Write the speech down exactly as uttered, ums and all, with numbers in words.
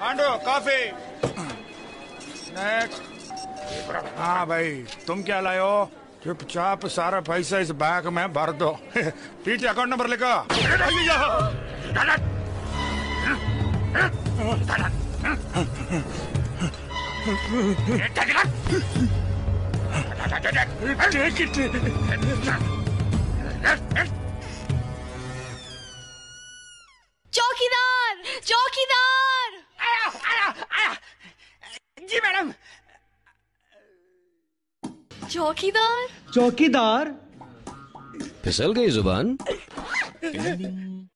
Pandu coffee. Next. हाँ भाई, तुम क्या लाए हो? चुपचाप सारा पैसा इस बैग में भर दो। पीछे अकाउंट नंबर लिखो। चौकीदार, चौकीदार। आया, आया, आया। जी मैडम। चौकीदार, चौकीदार। फिसल गई जुबान।